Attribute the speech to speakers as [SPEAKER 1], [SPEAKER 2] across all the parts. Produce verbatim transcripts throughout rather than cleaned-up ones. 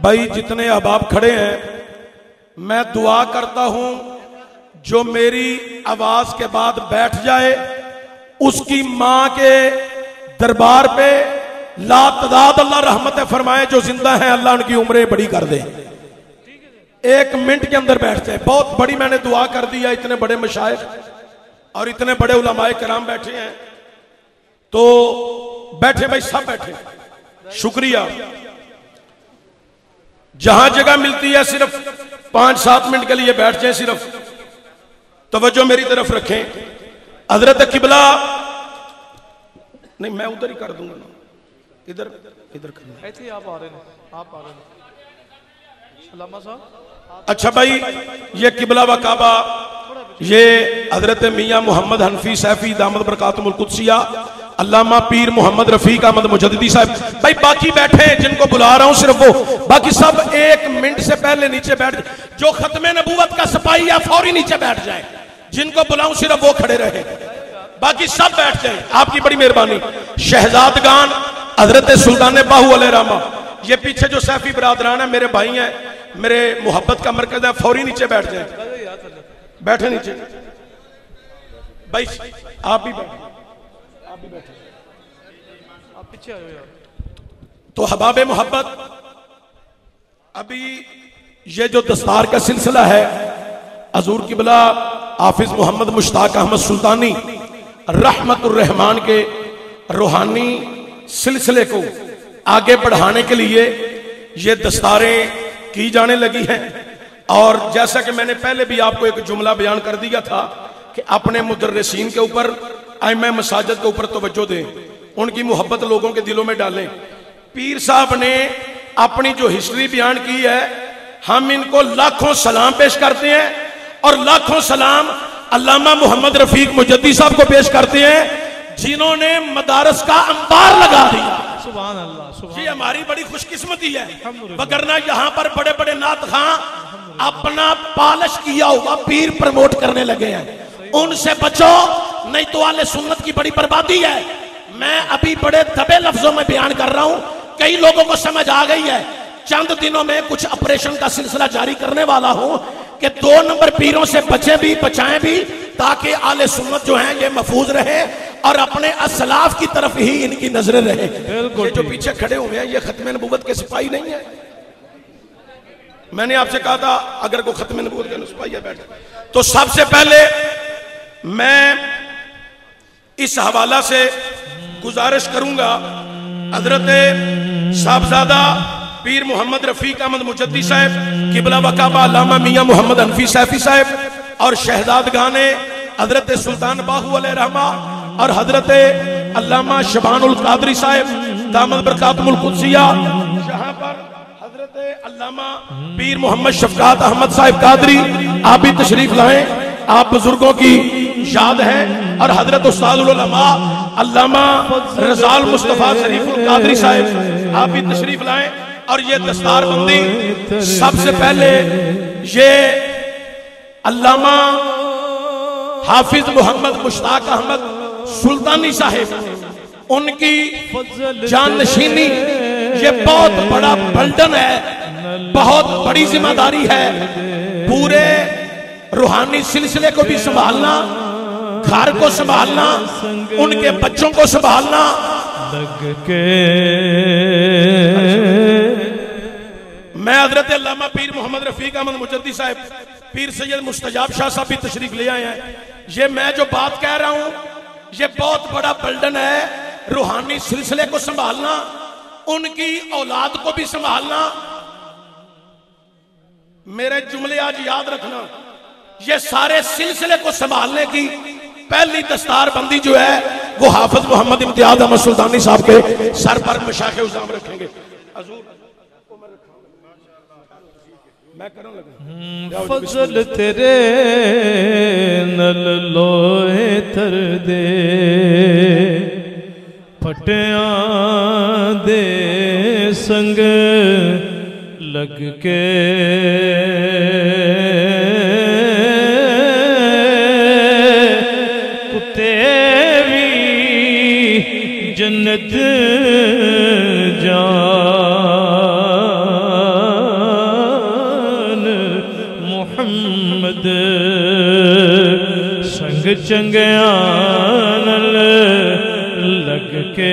[SPEAKER 1] भाई जितने अहबाब खड़े हैं, मैं दुआ करता हूं जो मेरी आवाज के बाद बैठ जाए उसकी मां के दरबार पे लातदाद अल्लाह रहमत फरमाए। जो जिंदा है अल्लाह उनकी उम्रें बड़ी कर दे, एक मिनट के अंदर बैठ जाए। बहुत बड़ी मैंने दुआ कर दी है, इतने बड़े मशाइख और इतने बड़े उलमाए किराम बैठे हैं, तो बैठे भाई, सब बैठे, शुक्रिया। जहां जगह मिलती है सिर्फ पांच सात मिनट के लिए बैठ जाए, सिर्फ तवज्जो मेरी तरफ रखें। हजरत किबला नहीं, मैं उधर ही कर दूंगा ना, इधर इधर करना।
[SPEAKER 2] ऐसे आप आ रहे हैं, आप आ रहे हैं अल्लामा साहब।
[SPEAKER 1] अच्छा भाई, ये किबला व काबा, ये हजरत मियां मोहम्मद हनफी सैफी दामद बरकातुहुल कुद्सिया अल्लामा पीर मोहम्मद रफीक अहमद मुजद्दिदी साहब। भाई बाकी बैठे हैं, जिनको बुला रहा हूं सिर्फ वो, बाकी सब एक मिनट से पहले नीचे बैठ, जो खत्मे नबूवत का सिपाही है फौरी नीचे बैठ जाए। जिनको बुलाऊं सिर्फ वो खड़े रहे, बाकी सब बैठ जाए, आपकी बड़ी मेहरबानी। शहजादगान हजरत सुल्तान बाहू अलैहि रहमा, ये पीछे जो सैफी बरादरान है मेरे भाई हैं, मेरे मोहब्बत का मरकज है, फौरी नीचे बैठ जाए। बैठे नीचे भाई, आप भी बैठे, आप भी बैठे,
[SPEAKER 2] आप पीछे आ जाओ यार।
[SPEAKER 1] तो हबाब मोहब्बत, अभी ये जो दस्तार का सिलसिला है, हजूर किबला हाफिज मोहम्मद मुश्ताक अहमद सुल्तानी रहमतुर रहमान के रूहानी सिलसिले को आगे बढ़ाने के लिए ये दस्तारें की जाने लगी हैं। और जैसा कि मैंने पहले भी आपको एक जुमला बयान कर दिया था कि अपने मुदर्रिसीन के ऊपर, आइम्मा मसाजिद के ऊपर तवज्जो दें, उनकी मोहब्बत लोगों के दिलों में डालें। पीर साहब ने अपनी जो हिस्ट्री बयान की है, हम इनको लाखों सलाम पेश करते हैं और लाखों सलाम अल्लामा मोहम्मद रफीक मुजद्दी साहब को पेश करते हैं, जिन्होंने मदारस का अंबार लगा दिया।
[SPEAKER 2] सुभान अल्लाह, सुभान।
[SPEAKER 1] ये हमारी बड़ी खुशकिस्मती है, वगरना यहाँ पर बड़े बड़े नात खां अपना पालिश किया हुआ पीर प्रमोट करने लगे हैं। उनसे बचो, नहीं तो आले सुन्नत की बड़ी बर्बादी है। मैं अभी बड़े दबे लफ्जों में बयान कर रहा हूं, कई लोगों को समझ आ गई है। चंद दिनों में कुछ ऑपरेशन का सिलसिला जारी करने वाला हूं कि दो नंबर पीरों से बचे भी बचाएं भी, ताकि आले सुन्नत जो है ये महफूज रहे और अपने असलाफ की तरफ ही इनकी नजरें रहे। ये जो पीछे खड़े हुए हैं ये खत्मे नबूवत के सिपाही नहीं है। मैंने आपसे कहा था अगर कोई खत्मे नबूवत के सिपाही है बैठे, तो सबसे पहले मैं इस हवाला से गुजारिश करूंगा, हजरत साहबजादा पीर मोहम्मद रफीक अहमद मुजद्दी साहब, किबला वकाबा अल्लामा मियां मोहम्मद हनफी सैफी साहब और शहजादगाने हजरत सुल्तान बाहू अलैहि रहमा और हजरत अल्लामा शबानुल कादरी साहब दामद बरकातुहुल कुद्सिया, जहां पर हजरत अल्लामा पीर मोहम्मद शफकात अहमद साहब कादरी, आप भी तशरीफ लाएं, आप बुजुर्गों की याद है। और हजरत उस्तादुल उलमा अल्लामा रजाल मुस्तफा शरीफुल कादरी साहब, आप भी तशरीफ लाएं। और ये दस्तारबंदी सबसे पहले ये अल्लामा हाफिज मोहम्मद मुश्ताक अहमद सुल्तानी साहिब, उनकी जाननशीनी, ये बहुत बड़ा बर्डन है, बहुत बड़ी जिम्मेदारी है। पूरे रूहानी सिलसिले को भी संभालना, घर को संभालना, उनके बच्चों को संभालना। मैं हजरत अल्लामा पीर मोहम्मद रफीक अहमद मुजद्दी साहब, पीर सैयद मुस्तजाब शाह साहब भी तशरीफ ले आए हैं। ये मैं जो बात कह रहा हूं ये बहुत बड़ा बर्डन है, रूहानी सिलसिले को संभालना, उनकी औलाद को भी संभालना। मेरे जुमले आज याद रखना, ये सारे सिलसिले को संभालने की पहली दस्तारबंदी जो है वो हाफिज मोहम्मद इम्तियाज अहमद सुल्तानी साहब के सर पर मशाइख उज़ाम रखेंगे। मैं करने लगा
[SPEAKER 2] फजल तेरे नल लोहे तर दे, फटिया दे संग लग के कुत्ते भी जन्नत जा
[SPEAKER 3] चंगिया लग के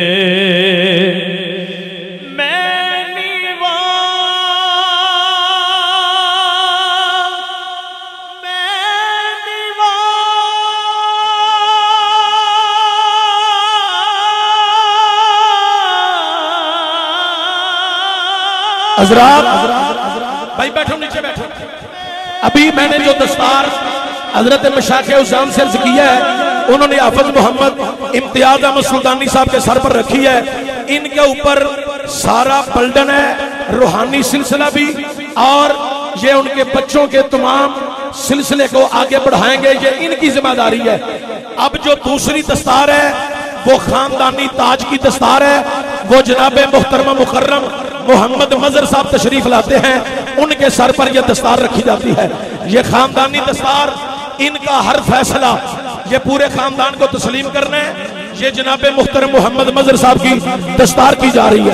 [SPEAKER 1] हजरात भाई बैठो, नीचे बैठो। अभी मैंने जो दस्तार हजरत मशाइख हुसैन से अर्ज किया है, उन्होंने हाफिज मोहम्मद इम्तियाज अहमद सुल्तानी साहब के सर पर रखी है। इनके ऊपर सारा बल्डन है, रूहानी सिलसिला भी, और ये उनके बच्चों के तमाम सिलसिले को आगे बढ़ाएंगे, ये इनकी जिम्मेदारी है। अब जो दूसरी दस्तार है वो खानदानी ताज की दस्तार है, वो जनाबे मुहतरमा मुकर्रम मोहम्मद मजहर साहब तशरीफ लाते हैं, उनके सर पर यह दस्तार रखी जाती है। यह खानदानी दस्तार, इनका हर फैसला ये पूरे खानदान को तस्लीम करना है। ये जनाबे मुहतरम मोहम्मद मजहर साहब की दस्तार की जा रही है।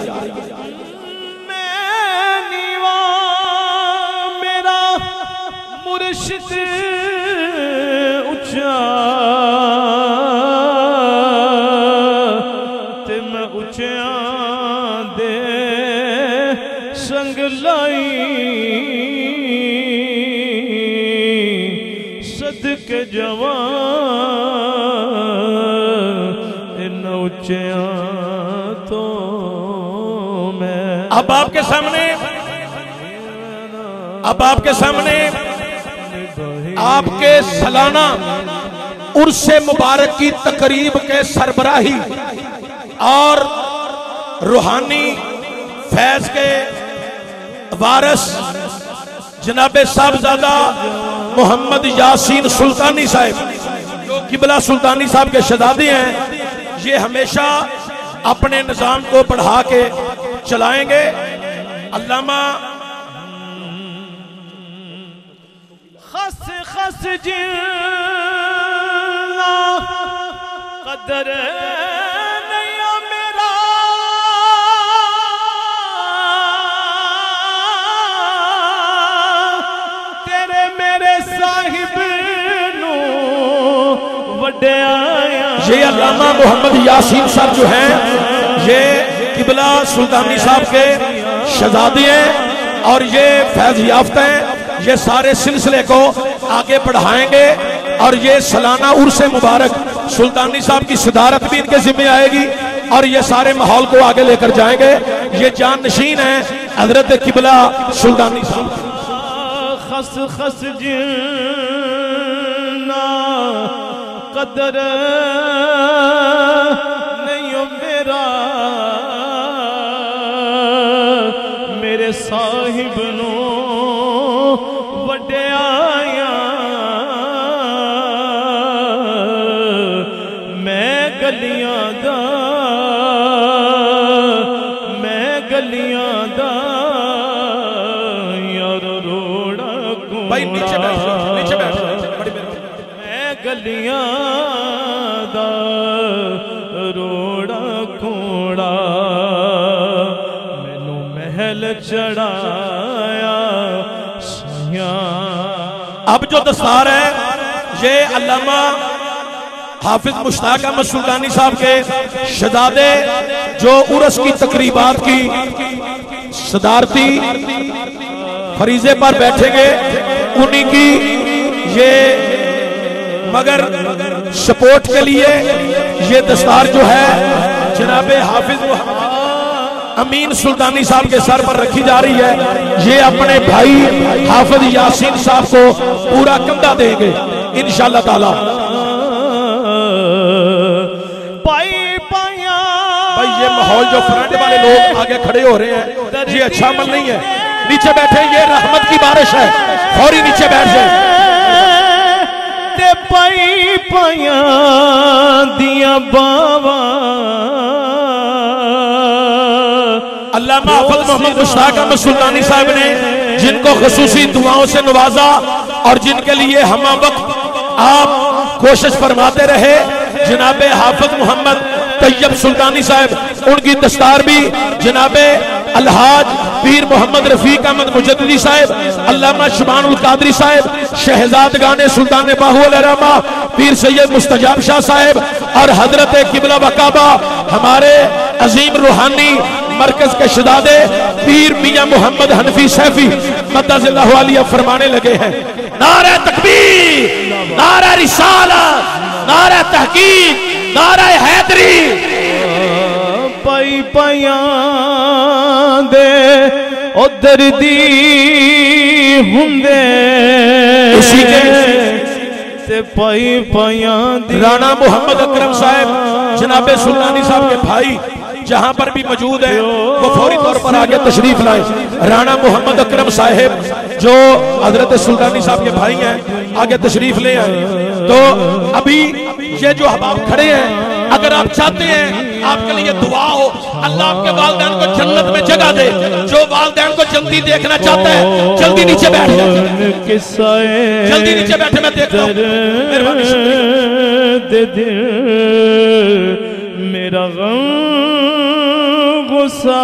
[SPEAKER 3] मेरा मुर्शिद उच्चा ते मैं उच्चा दे संग लाई सदके जवान इन उच्चिया तो मैं।
[SPEAKER 1] अब आपके सामने अब आपके सामने आपके सालाना उर्से मुबारक की तकरीब के सरबराही और रूहानी फैज के वारिस जनाबे साहबजादा मोहम्मद यासीन सुल्तानी साहब, जो किबला सुल्तानी साहब के शहजादे हैं, ये हमेशा अपने निजाम को बढ़ा के चलाएंगे। अल्लामा
[SPEAKER 3] खस खस जिल्ला कदर नहीं मेरा तेरे मेरे साहिब नू वड्डे आया।
[SPEAKER 1] ये अल्लामा मोहम्मद यासीन साहब जो हैं, ये किबला सुल्तानी साहब के शहजादे हैं और ये फैज याफ्ता हैं। ये सारे सिलसिले को आगे बढ़ाएंगे और ये सालाना उर्से मुबारक सुल्तानी साहब की सदारत भी इनके जिम्मे आएगी और ये सारे माहौल को आगे लेकर जाएंगे। ये जान नशीन है हजरत किबला सुल्तानी साहब।
[SPEAKER 3] खस खस जिन्ना कदर नहीं मेरा मेरे साहिब नो वड्डे आया। मैं गलियां दा मैं गलियां दा यार रोड़ा को
[SPEAKER 1] भाई नीचे बैठ नीचे बैठ
[SPEAKER 3] मैं गलियां दा रोड़ा कोड़ा मैनू महल चढ़ाया।
[SPEAKER 1] अब जो दस्तार है ये अल्लामा हाफिज मुश्ताक अहमद सुल्तानी साहब के शहजादे जो उर्स की तकरीबात की सदारती फरीजे पर बैठेंगे, उन्हीं की ये मगर सपोर्ट के लिए ये दस्तार जो है जनाबे हाफिज अमीन सुल्तानी साहब के सर पर रखी जा रही है। ये अपने भाई हाफिज यासीन साहब को पूरा कंधा देंगे इंशाअल्लाह ताला।
[SPEAKER 3] पाई पाया
[SPEAKER 1] भाई ये माहौल जो फ्रंट वाले लोग आगे खड़े हो रहे हैं ये अच्छा अमल नहीं है। नीचे बैठे, ये रहमत की बारिश है, फौरी नीचे बैठ जाए।
[SPEAKER 3] ते पाई पाया दिया बाबा
[SPEAKER 1] अल्लामा हाफिज मोहम्मद मुश्ताक अहमद सुल्तानी साहब ने जिनको खुसूसी दुआओं से नवाजा और जिनके लिए हम वक्त आप कोशिश फरमाते रहे, जनाबे हाफिज मोहम्मद तैयब सुल्तानी साहब, उनकी दस्तार भी जनाबे अलहाज पीर मोहम्मद रफीक अहमद मुजद्दिदी साहब, अल्लामा शबानुल कादरी साहब, शहजाद गाने सुल्तान बाहू अलरमा पीर सैयद मुस्तजाब शाह साहब और हजरत किबला वकाबा हमारे अजीम रूहानी मरकज के शहजादे पीर मियां मोहम्मद हनफी सैफी मद्दज़िल्लाहु अलैहि फरमाने लगे हैं, नारा तकबीर, नारा रिसालत, नारा तहकीक, नारा हैदरी।
[SPEAKER 3] पाई पाया दे उधर दी हुंदे
[SPEAKER 1] इसी के
[SPEAKER 3] ते पाई पाया दी
[SPEAKER 1] राणा मोहम्मद अकरम साहब जनाबे सुल्तानी साहब के भाई जहां पर भी मौजूद है वो फौरी तौर पर आगे तशरीफ लाए। राणा मोहम्मद अकरम साहब जो हजरत सुल्तानी साहब के भाई हैं आगे तशरीफ ले आए। तो अभी ये जो अहबाब खड़े हैं, अगर आप चाहते हैं आपके लिए दुआ हो, अल्लाह आपके वालिदैन को जन्नत में जगह दे, जो वालिदैन को जल्दी देखना चाहता है जल्दी नीचे बैठ जाए, जल्दी नीचे बैठे, मैं देखता हूं।
[SPEAKER 3] मेरा गम गुस्सा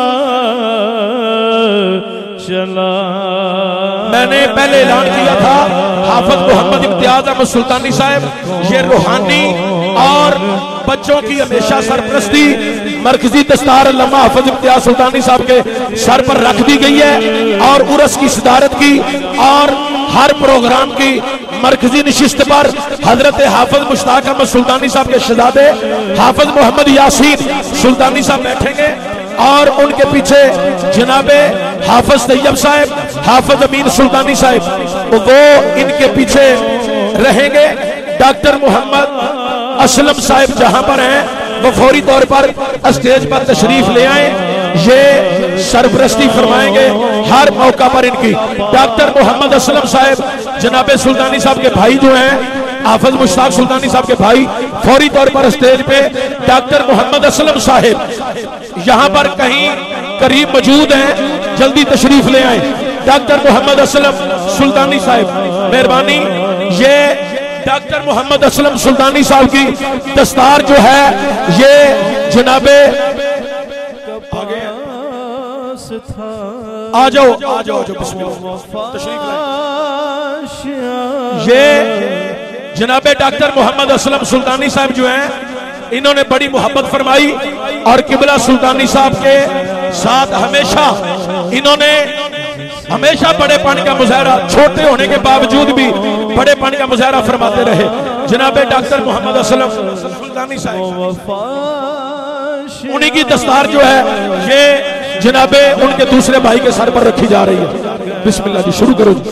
[SPEAKER 3] चला।
[SPEAKER 1] मैंने पहले ऐलान किया था हाफिज मोहम्मद इम्तियाज अहमद सुल्तानी साहब ये रूहानी और बच्चों की हमेशा सरपरस्ती मरकजी दस्तार अल्लामा हाफिज इम्तियाज सुल्तानी साहब के सर पर रख दी गई है और उर्स की सदारत की और हर प्रोग्राम की मरकजी निशिस्त पर हजरत हाफिज मुश्ताक अहमद सुल्तानी साहब के शहजादे हाफिज मोहम्मद यासीन सुल्तानी साहब बैठेंगे और उनके पीछे जनाबे हाफिज तैयब साहब, हाफिज अमीन सुल्तानी साहब वो इनके पीछे रहेंगे। डॉक्टर मोहम्मद असलम साहब जहां पर हैं वो फौरी तौर पर स्टेज पर तशरीफ ले आए, ये सरपरस्ती फरमाएंगे हर मौका पर इनकी। डॉक्टर मोहम्मद असलम साहब जनाबे सुल्तानी साहब के भाई जो हैं हाफिज मुश्ताक सुल्तानी साहब के भाई फौरी तौर पर स्टेज पे डॉक्टर मोहम्मद असलम साहब यहाँ पर कहीं करीब मौजूद हैं, जल्दी तशरीफ ले आए। डॉक्टर मोहम्मद असलम सुल्तानी साहब मेहरबानी, ये डॉक्टर मोहम्मद असलम सुल्तानी साहब की दस्तार जो है ये जनाबे आ जाओ आ जाओ जो बिस्मिल्लाह तशरीफ लाए। ये जनाबे डॉक्टर मोहम्मद असलम सुल्तानी साहब जो हैं इन्होंने बड़ी मोहब्बत फरमाई और किबला सुल्तानी साहब के साथ हमेशा इन्होंने हमेशा बड़े पानी का मुजाहरा, छोटे होने के बावजूद भी बड़े पानी का मुजाहरा फरमाते रहे जनाबे डॉक्टर मोहम्मद असलम सुल्तानी साहब। उन्हीं की दस्तार जो है ये जनाबे उनके दूसरे भाई के सर पर रखी जा रही है। बिस्मिल्लाह जी शुरू करो।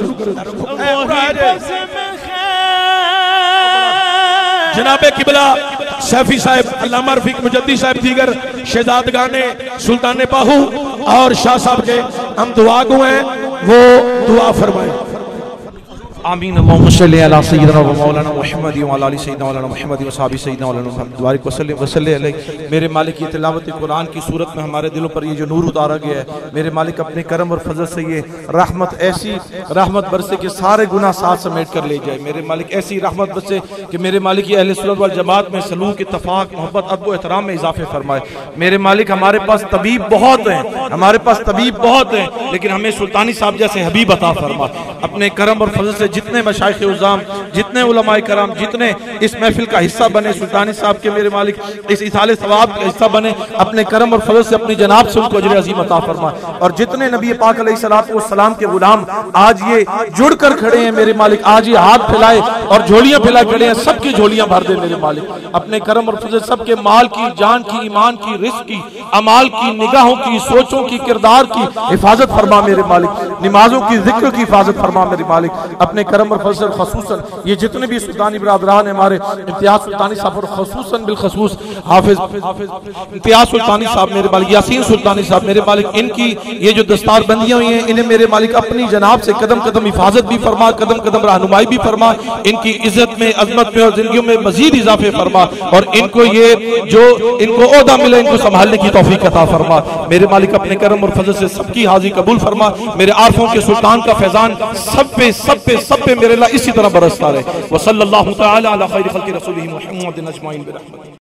[SPEAKER 1] जनाबे किबला सैफी साहब, अल्लामा रफीक मुजद्दी साहब, दीगर शहजाद गाने सुल्तान बाहू और शाह साहब के हम दुआ गो हैं, वो दुआ फरमाए।
[SPEAKER 2] आमीन। अल्लाहुम्मा सल्ली अला सय्यिदना व मौलाना मुहम्मद व अला आलि सय्यिदना मौलाना मुहम्मद व सहाबी सय्यिदना मौलाना मुहम्मद बारिक वसल्लम वसल्लम अलैहि। मेरे मालिक की तिलावत कुरान की सूरत में हमारे दिलों पर ये जो नूर उतारा गया है, मेरे मालिक अपने करम और फजल से ये रहमत ऐसी रहमत बरसे कि सारे गुनाह साथ समेट कर ले जाए। मेरे मालिक ऐसी रहमत बरसे कि मेरे मालिक की अहले सुन्नत वल जमात में सलूक, इत्तफाक, मोहब्बत, अदब व एहतराम में इजाफे फरमाए। मेरे मालिक हमारे पास तबीब बहुत हैं, हमारे पास तबीब बहुत हैं, लेकिन हमें सुल्तानी साहब जैसे हबीब अता फरमा। अपने करम और फजल से जितने मशाइख उज़ाम, जितने उलमाए कराम, जितने इस महफिल का हिस्सा बने सुल्तानी साहब के, मेरे मालिक इस इसाले सवाब का हिस्सा बने, अपने करम और फजल से अपनी जनाब से उनको अजर अजीम अता फरमा। और जितने नबी पाक अलैहिस्सलातु वस्सलाम के गुलाम आज ये जुड़ कर खड़े हैं, मेरे मालिक आज ये हाथ फैलाए और झोलियां फैला खड़े हैं, सबकी झोलियां भर दे मेरे मालिक। अपने करम और फजल सबके माल की, जान की, ईमान की, रिस्क की, अमाल की, निगाहों की, सोचों की, किरदार की हिफाजत फरमा मेरे मालिक। नमाजों की, जिक्र की हिफाजत फरमा मेरे मालिक। अपने करम और फजल खसूसन ये जितने भी सुल्तानी बरादरान है हमारे इम्तियाज सुल्तानी साहब और खसूसन बिलखसूस हाफिज इम्तियाज सुल्तानी साहब, मेरे मालिक यासीन सुल्तानी साहब, मेरे मालिक इनकी ये जो दस्तार बंदियां हुई हैं, इन्हें मेरे मालिक अपनी जनाब से कदम कदम हिफाजत भी फरमा, कदम कदम रहनुमाई भी फरमा, इनकी इज्जत में, अजमत में और जिंदगी में मजीद इजाफे फरमा और इनको ये जो इनको ओहदा मिले इनको संभालने की तौफीक अता फरमा। मेरे मालिक अपने करम और फजल से सबकी हाजिर कबूल फरमा। मेरे आरफों के सुल्तान का फैजान सब पे सब पे सब पे मेरे ला इसी तरह बरसता रहे। वसल्लल्लाहु तआला अला खैरि खल्क़ि रसूलिही मुहम्मदिन अजमाइन बिरहमतिही।